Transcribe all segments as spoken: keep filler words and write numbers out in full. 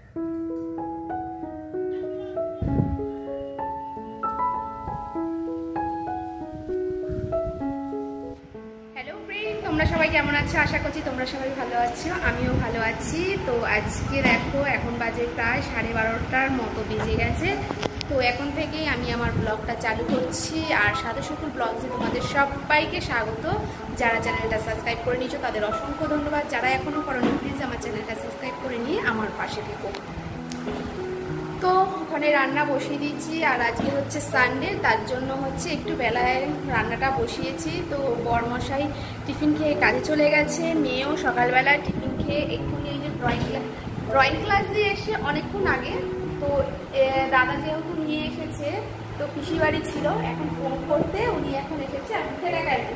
তোমরা সবাই কেমন আছো? আশা করছি তোমরা সবাই ভালো আছো, আমিও ভালো আছি। তো আজকে দেখো এখন বাজে প্রায় সাড়ে বারোটার মতো বেজে গেছে। তো এখন থেকেই আমি আমার ব্লগটা চালু করছি। আর সাথে সুকুল ব্লগসে তোমাদের সবাইকে স্বাগত। যারা চ্যানেলটা সাবস্ক্রাইব করে নিয়েছো তাদের অসংখ্য ধন্যবাদ। যারা এখনও করোনি প্লিজ আমার চ্যানেলটা সাবস্ক্রাইব করে নিয়ে আমার পাশে থেকো। তো ওখানে রান্না বসিয়ে দিয়েছি। আর আজকে হচ্ছে সানডে, তার জন্য হচ্ছে একটু বেলায় রান্নাটা বসিয়েছি। তো বরমশাই টিফিন খেয়ে কাজে চলে গেছে, মেয়েও সকালবেলায় টিফিন খেয়ে এক্ষুনি এই যে ড্রয়িং ক্লাস ড্রয়িং ক্লাস দিয়ে এসে অনেকক্ষণ আগে। তো দাদা যেহেতু নিয়ে এসেছে, তো পিসি বাড়ি ছিল, এখন ফোন করতে উনি এখন এসেছে। আমি ফেলে গেছে,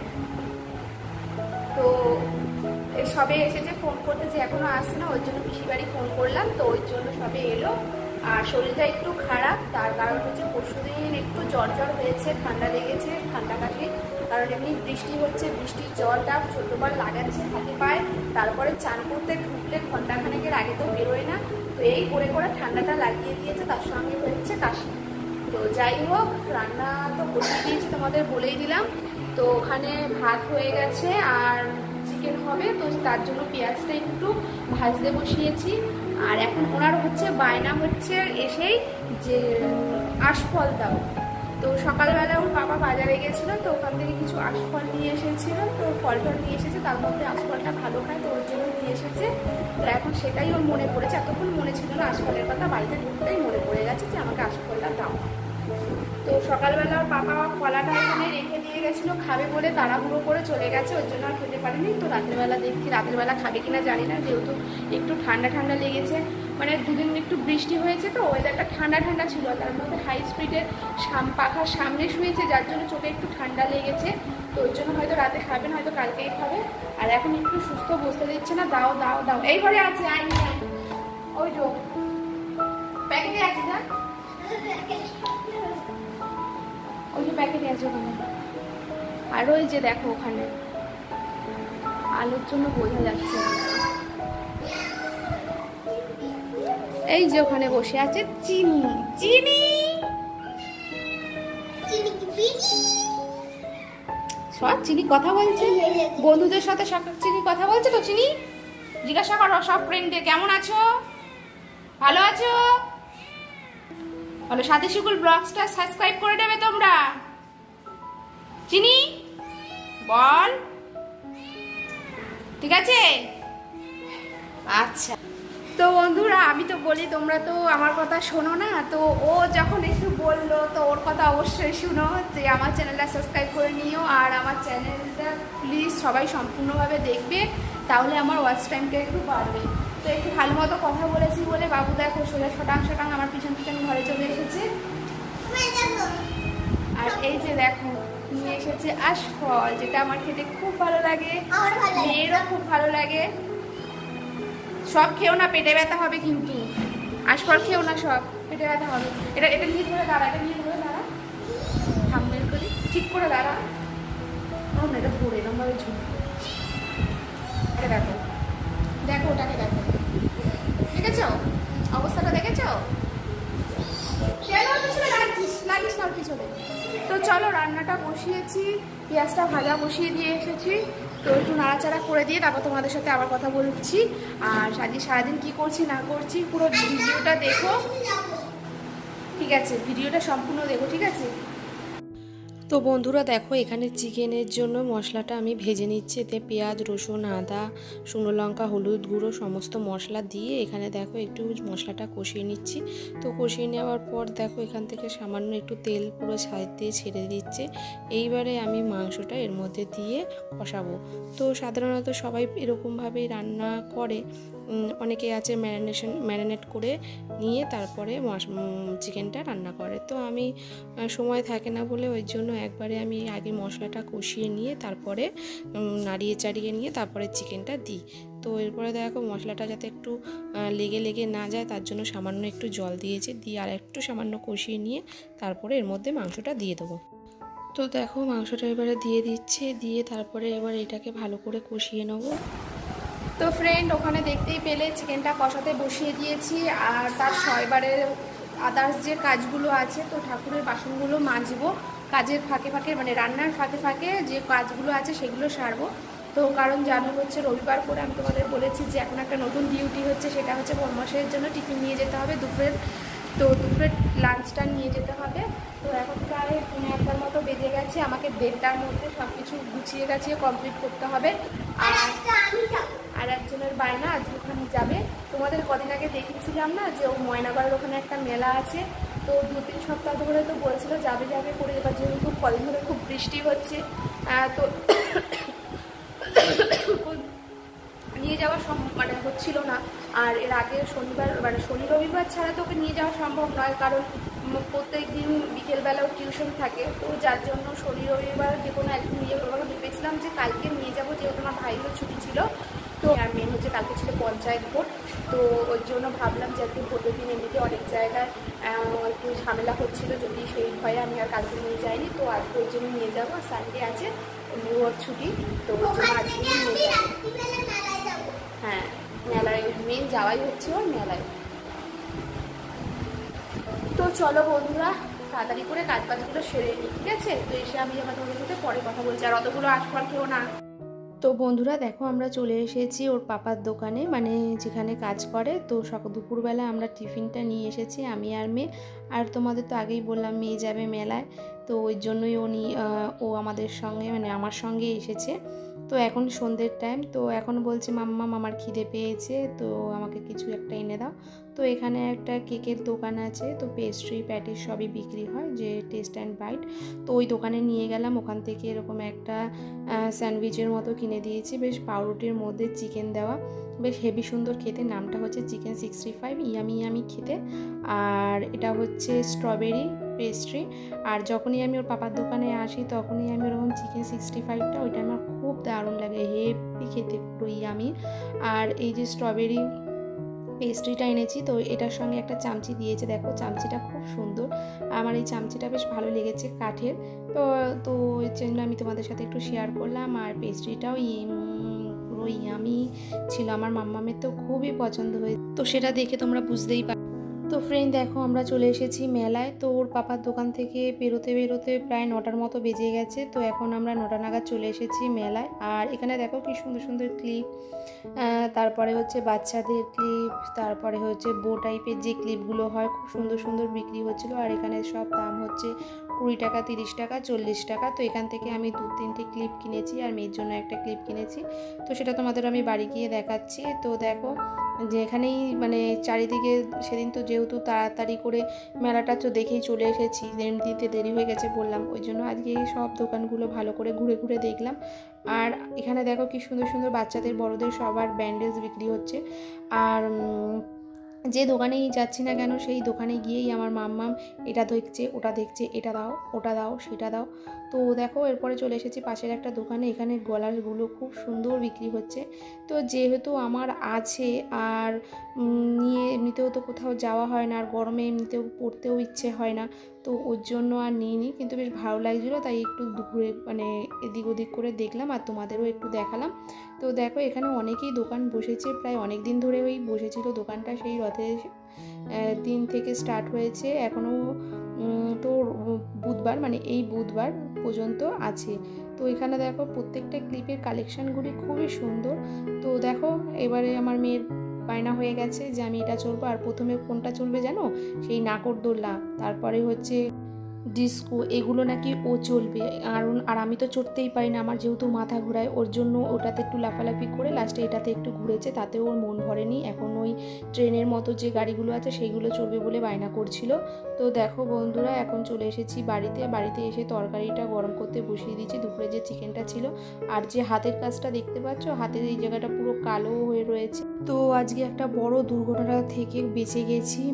তো সবে এসেছে ফোন করতে, যে এখনো আসছে না, ওই জন্য পিসি বাড়ি ফোন করলাম। তো ওই জন্য সবে এলো। আর শরীরটা একটু খারাপ, তার কারণ হচ্ছে পরশুদিন একটু জ্বর জ্বর হয়েছে, ঠান্ডা লেগেছে, ঠান্ডা কাশি। কারণ এমনি বৃষ্টি হচ্ছে, বৃষ্টির জলটা ছোটবার লাগাচ্ছে হাতে পায়ে, তারপরে চান করতে ঢুকলে ঘন্টাখানেকের আগে তো বেরোয় না। তো এই করে করে ঠান্ডাটা লাগিয়ে দিয়েছে, তার সঙ্গে হচ্ছে কাশি। তো যাই হোক, রান্না তো বসিয়ে দিয়েছি, তোমাদের বলেই দিলাম। তো ওখানে ভাত হয়ে গেছে আর চিকেন হবে, তো তার জন্য পেঁয়াজটা একটু ভাজতে বসিয়েছি। আর এখন ওনার হচ্ছে বায়না হচ্ছে এসেই যে আশফল দাও। তো সকালবেলা ওর বাবা বাজারে গেছিল, তো ওখান থেকে কিছু আশফল নিয়ে এসেছিল। তো ফল ফল নিয়ে এসেছে, তার মধ্যে আশফলটা ভালো খায়, তো ওর জন্য নিয়ে এসেছে। তো এখন সেটাই ওর মনে পড়েছে, এতক্ষণ মনে ছিল না আশফলের কথা, বাড়িতে ঢুকতেই মনে পড়ে গেছে যে আমাকে আশফলটা দাও। তো সকালবেলা ওর বাবা কলাটা এখানে রেখে দিয়ে গেছিলো, খাবে বলে তাড়াহুড়ো করে চলে গেছে, ওই জন্য আর খেতে পারিনি। তো রাত্রেবেলা দেখছি, রাত্রেবেলা খাবে কিনা জানি না, যেহেতু একটু ঠান্ডা ঠান্ডা লেগেছে, মানে দুদিন একটু বৃষ্টি হয়েছে, তো ওয়েদারটা ঠান্ডা ঠান্ডা ছিল, তার মধ্যে হাই স্পিডের পাখার সামনে শুয়েছে, যার জন্য চোখে একটু ঠান্ডা লেগেছে। তো ওই জন্য হয়তো রাতে খাবে না, হয়তো কালকেই খাবে। আর এখন একটু সুস্থ বসতে দিচ্ছে না, দাও দাও দাও। এই ঘরে আছে, আই ওই যো প্যাকেটে আছে, যা ওই যে প্যাকেটে আছে ওখানে। আর ওই যে দেখো ওখানে আলোর জন্য বোঝা যাচ্ছে, এই যে ওখানে বসে আছে চিনি। চিনি সব চিনি কথা বলছে, বন্ধুদের সাথে সব চিনি কথা বলছে। তো চিনি জিজ্ঞাসা করো সব ফ্রেন্ডদের, কেমন আছো, ভালো আছো বলো। সাথী সুকুল ব্লগসটা সাবস্ক্রাইব করে দেবে তোমরা। চিনি বল, ঠিক আছে? আচ্ছা, তো বন্ধুরা আমি তো বলি, তোমরা তো আমার কথা শোনো না। তো ও যখন একটু বললো, তো ওর কথা অবশ্যই শুনো, যে আমার চ্যানেলটা সাবস্ক্রাইব করে নিও। আর আমার চ্যানেলটা প্লিজ সবাই সম্পূর্ণভাবে দেখবে, তাহলে আমার ওয়াচ টাইমটা একটু বাড়বে। তো একটু ভালো মতো কথা বলেছি বলে বাবু দেখো সোজা শটাং শটাং আমার পিছন পিছন ঘরে চলে এসেছে। আর এই যে দেখো নিয়ে এসেছে আশফল, যেটা আমার খেতে খুব ভালো লাগে, মেয়েরও খুব ভালো লাগে। সব খেও না, পেটে ব্যথা হবে কিন্তু। আশফল খেও না, সব পেটে ব্যথা হবে। এটা এটা নিয়ে ধরে দাঁড়া, এটা নিয়ে ধরে দাঁড়া, থাম্বনেল করি, ঠিক করে দাঁড়া। না এটা ধরে এরকম ভাবে ঝুঁক, দেখো দেখো ওটাকে দেখো, দেখেছো অবস্থাটা, দেখেছো? লাগিস না পিছনে। তো চলো রান্নাটা বসিয়েছি, পেঁয়াজটা ভাজা বসিয়ে দিয়ে এসেছি। তো একটু নাড়াচাড়া করে দিয়ে তারপর তোমাদের সাথে আবার কথা বলছি। আর আজকে সারাদিন কি করছি না করছি পুরো ভিডিওটা দেখো, ঠিক আছে? ভিডিওটা সম্পূর্ণ দেখো, ঠিক আছে? তো বন্ধুরা দেখো, এখানে চিকেনের জন্য মশলাটা আমি ভেজে নিচ্ছি। এতে পেঁয়াজ, রসুন, আদা, শুকনো লঙ্কা, হলুদ গুঁড়ো সমস্ত মশলা দিয়ে এখানে দেখো একটু মশলাটা কষিয়ে নিচ্ছি। তো কষিয়ে নেওয়ার পর দেখো এখান থেকে সামান্য একটু তেল পুরো সাইড দিয়ে ছেড়ে দিচ্ছে। এইবারে আমি মাংসটা এর মধ্যে দিয়ে কষাবো। তো সাধারণত সবাই এরকমভাবেই রান্না করে, অনেকে আছে ম্যারিনেশন ম্যারিনেট করে নিয়ে তারপরে চিকেনটা রান্না করে। তো আমি সময় থাকে না বলে ওই জন্য একবারে আমি আগে মশলাটা কষিয়ে নিয়ে তারপরে নাড়িয়ে চাড়িয়ে নিয়ে তারপরে চিকেনটা দিই। তো এরপরে দেখো মশলাটা যাতে একটু লেগে লেগে না যায়, তার জন্য সামান্য একটু জল দিয়েছি, দিয়ে আর একটু সামান্য কষিয়ে নিয়ে তারপরে এর মধ্যে মাংসটা দিয়ে দেবো। তো দেখো মাংসটা এবারে দিয়ে দিচ্ছে, দিয়ে তারপরে এবার এটাকে ভালো করে কষিয়ে নেবো। তো ফ্রেন্ড ওখানে দেখতেই পেলে চিকেনটা কষাতে বসিয়ে দিয়েছি, আর তার ছয়বারের আদার্স যে কাজগুলো আছে, তো ঠাকুরের বাসনগুলো মাজবো কাজের ফাঁকে ফাঁকে, মানে রান্নার ফাঁকে ফাঁকে যে কাজগুলো আছে সেগুলো সারবো। তো কারণ জানো হচ্ছে রবিবার করে আমি তোমাদের বলেছি যে এখন একটা নতুন ডিউটি হচ্ছে, সেটা হচ্ছে বরমাসের জন্য টিফিন নিয়ে যেতে হবে দুপুরের, তো দুপুরের লাঞ্চটা নিয়ে যেতে হবে। তো এখন প্রায় পৌনে একটার মতো বেজে গেছে, আমাকে দেড়টার মধ্যে সব কিছু গুছিয়ে গাছিয়ে কমপ্লিট করতে হবে। আর আর একজনের বায়না আজকে ওখানে যাবে, তোমাদের কদিন আগে দেখিয়েছিলাম না যে ও ময়নাগড়ের ওখানে একটা মেলা আছে, তো দু তিন সপ্তাহ ধরে তো বলছিল যাবে যাবে করে, এবার যেহেতু কদিন ধরে খুব বৃষ্টি হচ্ছে তো নিয়ে যাওয়া মানে হচ্ছিল না। আর এর আগে শনিবার মানে শনি রবিবার ছাড়া তো ওকে নিয়ে যাওয়া সম্ভব নয়, কারণ প্রত্যেক দিন বিকেলবেলাও টিউশন থাকে, তো যার জন্য শনি রবিবার যে কোনো একদিন নিয়ে যাবো। ভেবেছিলাম যে কালকে নিয়ে যাবো, যেহেতু আমার ভাইয়েরও ছুটি ছিল, তো আর মেন হচ্ছে কালকে ছিল পঞ্চায়েত ভোট, তো ওই জন্য ভাবলাম যে একদিন ভোটের দিন এমনিতে অনেক জায়গায় একটু ঝামেলা হচ্ছিল, যদি সেই ভয়ে আমি আর কালকে নিয়ে যাইনি, তো আজকে ওর জন্য নিয়ে যাবো। সানডে আছে ওর ছুটি, তো ওর জন্য আজকেই নিয়ে যাবো। হ্যাঁ, মেলায় মেন যাওয়াই হচ্ছে ওর মেলায়। তো চলো বন্ধুরা তাড়াতাড়ি করে কাজ বাজগুলো সেরে নিই, ঠিক আছে? তো এসে আমি আমার তোমাদের সাথে পরে কথা বলছি, আর অতগুলো আসবার কেউ না। তো বন্ধুরা দেখো আমরা চলে এসেছি ওর পাপার দোকানে, মানে যেখানে কাজ করে। তো সকাল দুপুরবেলা আমরা টিফিনটা নিয়ে এসেছি আমি আর মেয়ে, আর তোমাদের তো আগেই বললাম মেয়ে যাবে মেলায়, তো ওই জন্যই ও নিয়ে ও আমাদের সঙ্গে মানে আমার সঙ্গে এসেছে। তো এখন সন্ধ্যের টাইম, তো এখন বলছে মাম্মা আমার খিদে পেয়েছে, তো আমাকে কিছু একটা এনে দাও। তো এখানে একটা কেকের দোকান আছে, তো পেস্ট্রি প্যাটিস সবই বিক্রি হয়, যে টেস্ট অ্যান্ড বাইট। তো ওই দোকানে নিয়ে গেলাম, ওখান থেকে এরকম একটা স্যান্ডউইচের মতো কিনে দিয়েছি, বেশ পাউরুটির মধ্যে চিকেন দেওয়া, বেশ হেভি সুন্দর খেতে। নামটা হচ্ছে chicken sixty five, yummy yummy খেতে। আর এটা হচ্ছে স্ট্রবেরি পেস্ট্রি। আর যখনই আমি ওর পাপার দোকানে আসি তখনই আমি ওরকম চিকেন সিক্সটি ফাইভটা ওইটা আমার খুব দারুণ লাগে, হেভি খেতে, পুরো ইয়ামি। আর এই যে স্ট্রবেরি পেস্ট্রিটা এনেছি, তো এটার সঙ্গে একটা চামচি দিয়েছে, দেখো চামচিটা খুব সুন্দর, আমার এই চামচিটা বেশ ভালো লেগেছে কাঠের, তো তো এর জন্য আমি তোমাদের সাথে একটু শেয়ার করলাম। আর পেস্ট্রিটাও পুরো ইয়ামি ছিল, আমার মাম্মামের তো খুবই পছন্দ হয়েছে, তো সেটা দেখে তোমরা বুঝতেই পারো। তো ফ্রেন্ড দেখো আমরা চলে এসেছি মেলায়, তো ওর পাপার দোকান থেকে বেরোতে বেরোতে প্রায় নটার মতো বেজে গেছে, তো এখন আমরা নটা নাগাদ চলে এসেছি মেলায়। আর এখানে দেখো কি সুন্দর সুন্দর ক্লিপ, তারপরে হচ্ছে বাচ্চাদের ক্লিপ, তারপরে হচ্ছে বো টাইপের যে ক্লিপগুলো হয় খুব সুন্দর সুন্দর বিক্রি হচ্ছিলো। আর এখানে সব দাম হচ্ছে কুড়ি টাকা, তিরিশ টাকা, চল্লিশ টাকা। তো এখান থেকে আমি দু তিনটে ক্লিপ কিনেছি, আর মেয়ের জন্য একটা ক্লিপ কিনেছি, তো সেটা তোমাদের আমি বাড়ি গিয়ে দেখাচ্ছি। তো দেখো যেখানেই মানে চারিদিকে সেদিন তো যেহেতু তাড়াতাড়ি করে মেলাটা তো দেখেই চলে এসেছি, দিতে দেরি হয়ে গেছে বললাম, ওই জন্য আজকে সব দোকানগুলো ভালো করে ঘুরে ঘুরে দেখলাম। আর এখানে দেখো কি সুন্দর সুন্দর বাচ্চাদের বড়দের সবার ব্যান্ডেজ বিক্রি হচ্ছে। আর যে দোকানেই যাচ্ছি না কেন সেই দোকানে গিয়েই আমার মাম্মাম এটা দেখছে, ওটা দেখছে, এটা দাও, ওটা দাও, সেটা দাও। তো দেখো এরপরে চলে এসেছি পাশের একটা দোকানে, এখানে গলারগুলো খুব সুন্দর বিক্রি হচ্ছে। তো যেহেতু আমার আছে, আর নিয়ে এমনিতেও তো কোথাও যাওয়া হয় না, আর গরমে এমনিতেও পড়তেও ইচ্ছে হয় না, তো ওর জন্য আর নিইনি, কিন্তু বেশ ভালো লাগছিলো তাই একটু ঘুরে মানে এদিক ওদিক করে দেখলাম আর তোমাদেরও একটু দেখালাম। তো দেখো এখানে অনেকেই দোকান বসেছে, প্রায় অনেক দিন ধরে ওই বসেছিল দোকানটা, সেই রথের দিন থেকে স্টার্ট হয়েছে, এখনও তো বুধবার মানে এই বুধবার পর্যন্ত আছে। তো এখানে দেখো প্রত্যেকটা ক্লিপের কালেকশানগুলি খুবই সুন্দর। তো দেখো এবারে আমার মেয়ের বায়না হয়ে গেছে যে আমি এটা চলবো, আর প্রথমে কোনটা চলবে জানো, সেই নাগরদোলনা, তারপরে হচ্ছে ডিস্কো, এগুলো নাকি ও চলবে। আর আর আমি তো চড়তেই পারি না, আমার যেহেতু মাথা ঘোরায়, ওর জন্য ওটাতে একটু লাফালাফি করে লাস্টে এটাতে একটু ঘুরেছে, তাতেও ওর মন ভরেনি, এখন ওই ট্রেনের মতো যে গাড়িগুলো আছে সেইগুলো চলবে বলে বায়না করছিল। তো দেখো বন্ধুরা এখন চলে এসেছি বাড়িতে, বাড়িতে এসে তরকারিটা গরম করতে বসিয়ে দিয়েছি, দুপুরে যে চিকেনটা ছিল। আর যে হাতের কাজটা দেখতে পাচ্ছ, হাতের এই জায়গাটা পুরো কালো হয়ে রয়েছে, তো আজকে একটা বড় দুর্ঘটনা থেকে বেঁচে গেছি, মানে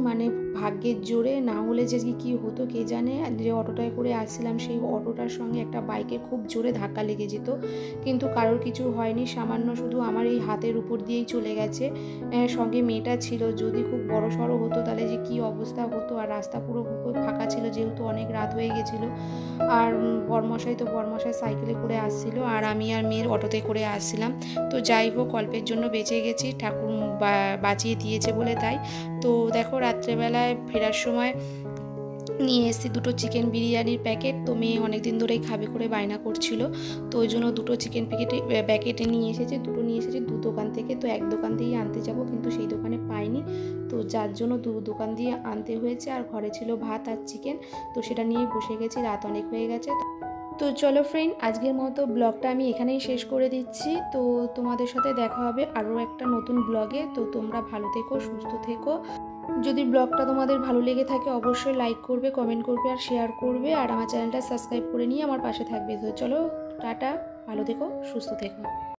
ভাগ্যের জোরে, না হলে যে কী হতো কে জানে। যে অটোটায় করে আসছিলাম সেই অটোটার সঙ্গে একটা বাইকে খুব জোরে ধাক্কা লেগে যেত, কিন্তু কারোর কিছু হয়নি, সামান্য শুধু আমার এই হাতের উপর দিয়েই চলে গেছে। সঙ্গে মেয়েটা ছিল, যদি খুব বড় সড়ো হতো তাহলে যে কী অবস্থা হতো। আর রাস্তা পুরো ফাঁকা ছিল যেহেতু অনেক রাত হয়ে গেছিলো। আর বরমশাই তো বরমশাই সাইকেলে করে আসছিল, আর আমি আর মেয়ের অটোতে করে আসছিলাম। তো যাই হোক, অল্পের জন্য বেঁচে গেছি, ঠাকুর বাঁচিয়ে দিয়েছে বলে তাই। তো দেখো রাত্রেবেলায় ফেরার সময় নিয়ে এসেছি দুটো চিকেন বিরিয়ানির প্যাকেট। তো মেয়ে অনেক দিন ধরেই খাবে করে বায়না করছিল, তো ওই জন্য দুটো চিকেন প্যাকেটে প্যাকেটে নিয়ে এসেছে। দুটো নিয়ে এসেছে দু দোকান থেকে। তো এক দোকান দিয়েই আনতে যাব, কিন্তু সেই দোকানে পাইনি, তো যার জন্য দু দোকান দিয়ে আনতে হয়েছে। আর ঘরে ছিল ভাত আর চিকেন, তো সেটা নিয়েই বসে গেছি, রাত অনেক হয়ে গেছে। তো চলো ফ্রেন্ড, আজকের মতো ব্লগটা আমি এখানেই শেষ করে দিচ্ছি। তো তোমাদের সাথে দেখা হবে আরও একটা নতুন ব্লগে। তো তোমরা ভালো থেকো, সুস্থ থেকো। যদি ব্লগটা তোমাদের ভালো লেগে থাকে অবশ্যই লাইক করবে, কমেন্ট করবে আর শেয়ার করবে, আর আমার চ্যানেলটা সাবস্ক্রাইব করে নিয়ে আমার পাশে থাকবে। তো চলো টাটা, ভালো থেকো, সুস্থ থেকো।